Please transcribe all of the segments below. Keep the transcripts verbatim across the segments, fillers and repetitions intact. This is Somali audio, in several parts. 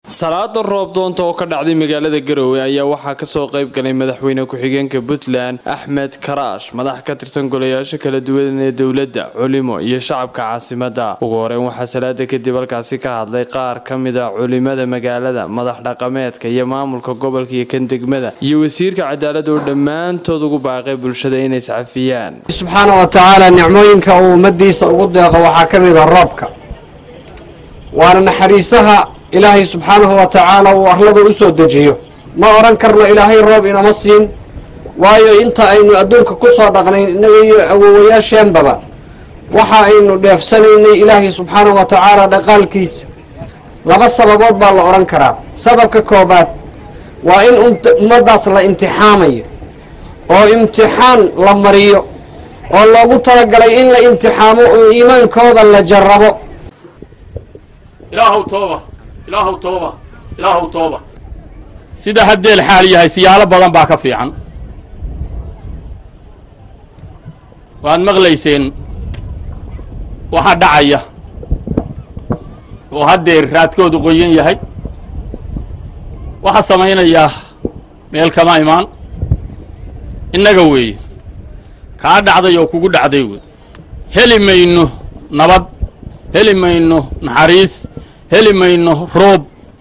salaada roob doonta oo ka dhacday magaalada Garowe ayaa waxaa ka soo qayb galay madaxweyne ku-xigeenka Puntland Axmed Karaash, madax ka tirsan golayaasha kala duwan ee dawladda, culimo iyo shacabka caasimadda. Ugu horreyn waxaa salaada kadib halkaasi ka hadlay qaar ka mid ah culimada magaalada, madax dhaqameedka iyo maamulka gobolka iyo kan degmada, iyo wasiirka cadaaladda oo dhammaantood ugu baaqay bulshada inay iscafiyaan. Subxaanahu wa ta'ala nicmooyinka uu ummadiisa ugu deeqo waxaa ka mid ah roobka, waana naxariisaha إلهي سبحانه وتعالى وأرلده أسود دجيه ما أران كرنا إلهي الرب إنا مصين وايو إنت أينو أدونك كسر دقني نجي أوويا شنبابا وحا أينو دفسني إلهي سبحانه وتعالى دقال كيس لبس سببات بالله أران كرا سبب ككوبات وإن مدرس لامتحامي أو امتحان لمريو والله قلت لك إلا امتحامه إيمان كودا لجربه إلهو توبة إلهو توبة إلهو توبة سيدا هدي الحالية هاي سيالة بضان باكا في عن وان مغليسين وحد دعية وهدي راتكو دقوين يهي وحسمين إياه ميل كما إيمان إنه قوي كاد عضي وكوكود عضي هلي مينو نبض هلي مينو نحريس هلي ماينو روب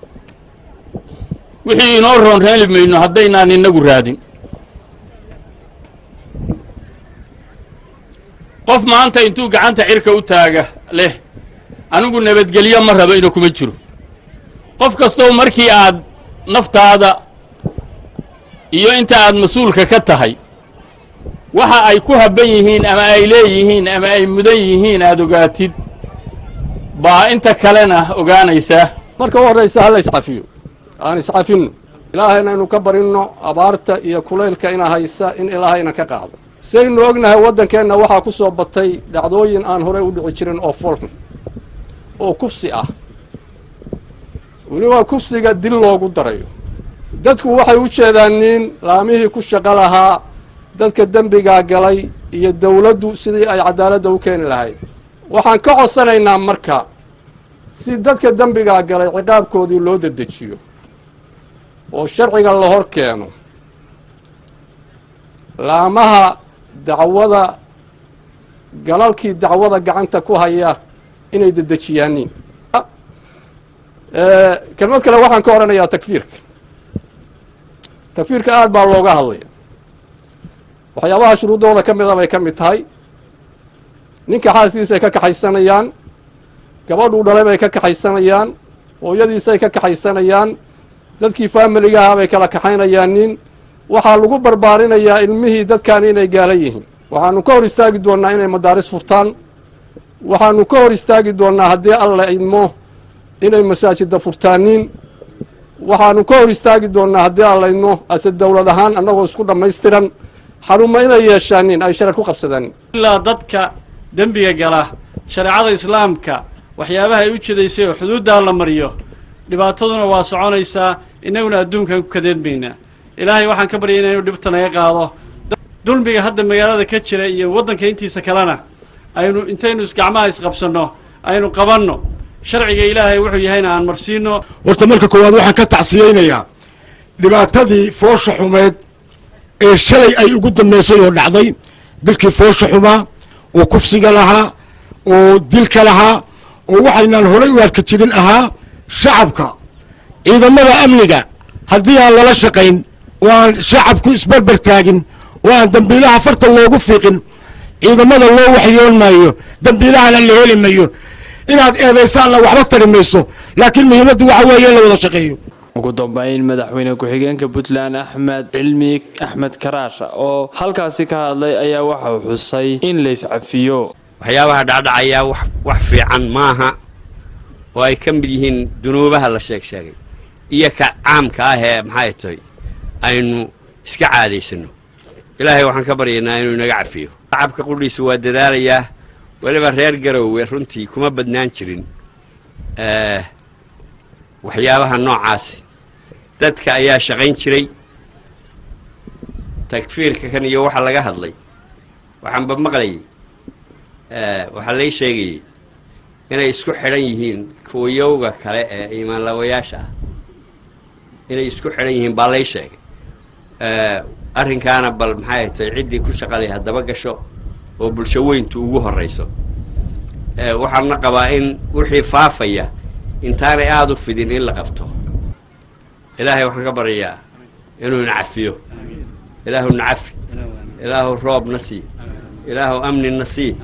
وحي نورون هلي ماينو هدينا نينغو رادين qof maanta intuu gacanta cirka u taaga leh anigu nabadgeliyo ma rabo inuu kuma jiro qof kasto markii aad naftaada iyo inta aad mas'uulka ka tahay waxa ay ku haban yihiin ama ay leeyihiin ama ay mudan yihiin aad ogaatid baa inta kalena ogaanaysa marka horeysa hal iscafiyo aan iscafino ilaahayna inuu ka barino abaarta iyo kuleylka ina haysa in ilaahayna ka qaado saynu ognahay wadankeena waxa ku soo batay dhacdooyin aan hore u dhici jirin oo foolxun oo kufsi ah waliba kufsiga dil loogu darayo dadku waxay u jeedaan laamihii ku shaqo lahaa dadka dambiga galay iyo dawladdu sidii ay cadaaladda u keen lahayd waxaan ka codsanaynaa marka si dadka dambiga galay ciqaabkoodii loo dedejiyo oo sharciga la hor keeno laamaha dacwada galalkii dacwada gacanta ku haya inay dedejiyaan ee kelmad kale waxaan ka oranayaa takfiirka takfiirka aad baa looga hadlaya waxyaabaha shuruudooda ka mid ah bay ka mid tahay ninka xaaskiisa ay ka kaxaysanayaan gabadhu dhalay bay ka kaxaysanayaan hooyadiisa ay ka kaxaysanayaan dadkii faamiliga ahaa bay kala kaxaynayaan nin waxaa lagu barbaarinayaa ilmihii dadkan inay gaalan yihiin waxaanu ka hor istaagi doonnaa inay madaaris furtaan waxaanu ka hor istaagi doonnaa haddii alla idmo inay masaajida furtaaniin waxaanu ka hor istaagi doonnaa haddii alla idmo ase dawlad ahaan annagoo isku dhammaystiran xarumo inay yeeshaanin ay sharar ku qabsadaan ilaa dadka dembiga gala shareecada islaamka waxyaabaha ay u jeedaysay oo xuduudda la mariyo dhibaataduna waa soconaysaa inaguna adduunkan ku kadeedmayna ilaahay waxaan ka baryaynaa inuu dhibta naga qaado dulmiga hadda magaalada ka jira iyo waddanka intiisa kalena aynu intaynu isgacmaha isqabsanno aynu qabanno sharciga ilaahay wuxuu yahayna aan marsiino horta marka koowaad waxaan ka tacsiyeynayaa dhibaatadii foosha xumeed ee shalay ay ugu dambeysay oo dhacday dalkii foosha xumaa oo kufsiga lahaa oo dilka lahaa oo waxaynaan horay u arki jirin ahaa shacabka ciidamada amniga haddii aan lala shaqayn oo aan shacabku isbarbar taagin oo aan dambiilaha farta loogu fiiqin ciidamada loo waxyoon maayo dambiilahana la heli mayo inaad eedaysaanna waxba tari mayso laakiin muhiimaddu waxa weeye in la wada shaqeeyo ugu dambeyn madaxweyne ku-xigeenka Puntland Axmed Cilmi Axmed Karaash oo halkaasi ka hadlay ayaa waxa uu xusay in la iscafiyo waxyaabaha dhacdhacaya wax wax fiican maaha oo ay ka mid yihiin dunuubaha la sheeg sheegay iyo ka caamka ah ee maxay tahay aynu iska caadaysano ilaahay waxaan ka baryaynaa inuu inaga cafiyo shacabka qudhiisa waa dadaalayaa waliba reer Garowe runtii kuma badnaan jirin ee waxyaabaha noocaas dadka ayaa shaqayn jiray takfiirka kan iyo waxa laga hadlay waxaan ba maqlayay ee waxa la sheegay inay isku xidhan yihiin kuwayowga kale ee iimaan lawayaasha inay isku xidhan yihiin baa lay sheegay arrinkaana bal maxay tahay ciddii ku shaqalay haddaba gasho oo bulsho weyntu ugu horrayso waxaana qabaa in wixii faafaya intaanay aada u fidin in la qabto ilaahay waxaan ka baryayaa inuu ina cafiyo ilaahu na cafi ilaahu roob na sii ilaahu amni na sii